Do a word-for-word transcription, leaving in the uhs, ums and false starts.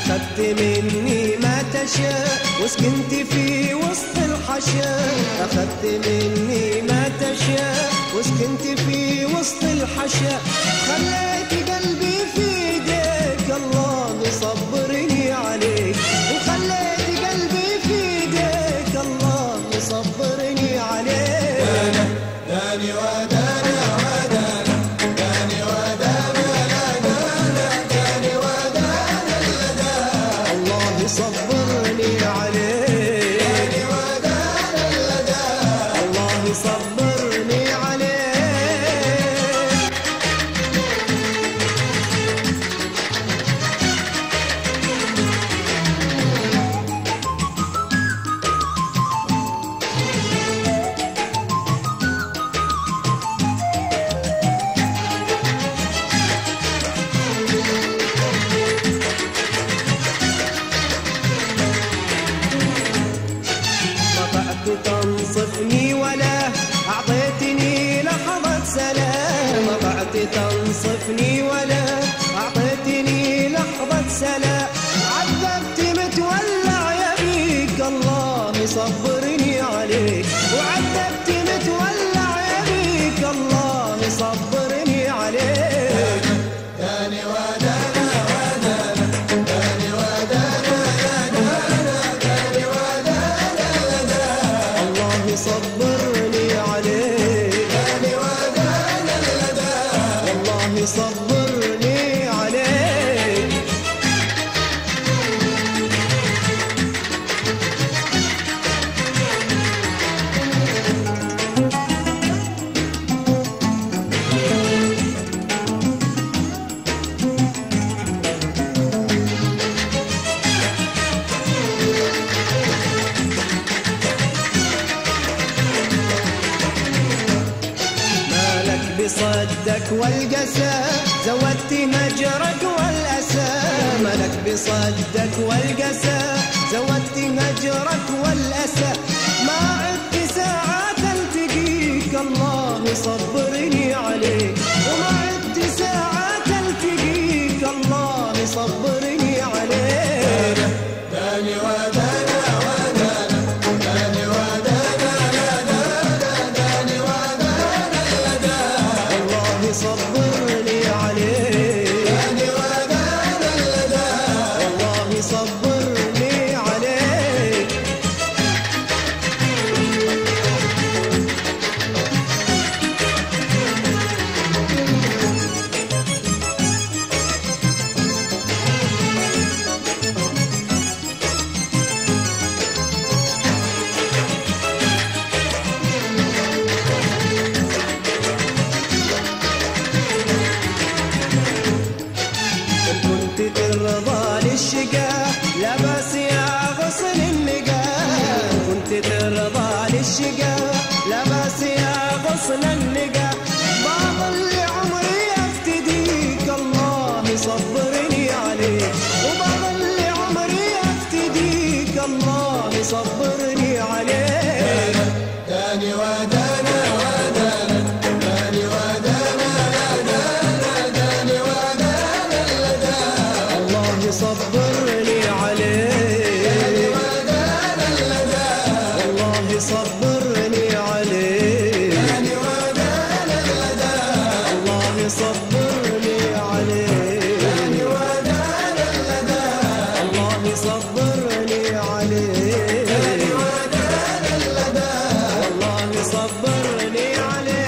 أخذت مني ما تشاء وسكنت في وسط الحشا. أخذت مني ما تشاء وسكنت في وسط الحشا. خليت قلبي في ايديك الله يصبرني عليك. وخليت قلبي في ايديك الله يصبرني عليك. دانا داني ودانا ودانا داني ودانا لا دانا داني ودانا لا دانا الله يصبرني عليك. داني ودانا لا دانا الله يصبرني عليك. تنصفني ولا أعطيتني لحظة سلام. طعت تنصفني ولا أعطيتني لحظة سلام. عذبت متولع يا بيك الله يصبرني عليك. وعذبت متولع يا بيك الله يصبرني عليك. داني ودانا ودانا داني ودانا لا دانا داني ودانا لا دانا الله يصبرني عليك. داني ودانا لا دانا الله يصبرني عليك. بصدك والقسى زودت هجرك والأسى. ملك بصدك والقسى زودت هجرك والأسى. ما عدت ساعات التقيك الله يصبرني عليك. وما عدت ساعات التقيك الله يصبرني عليك. داني ودانا ودانا داني ودانا لا دانا داني ودانا لا دانا الله يصبرني عليك. داني ودانا لا دانا الله يصبرني عليك. كنت ترضى للشقا لا بس يا غصن النقا. كنت ترضى للشقا لا بس يا غصن النقا. بظل عمري افتديك الله يصبرني عليك. وبظل عمري افتديك الله يصبرني عليك. داني ودانا ودانا داني ودانا لا دانا داني ودانا لا دانا الله يصبرني عليك. داني ودانا لا دانا الله يصبرني عليك. داني ودانا لا دانا الله يصبرني عليك. داني ودانا لا دانا الله يصبرني عليك. داني ودانا لا دانا الله يصبرني عليك.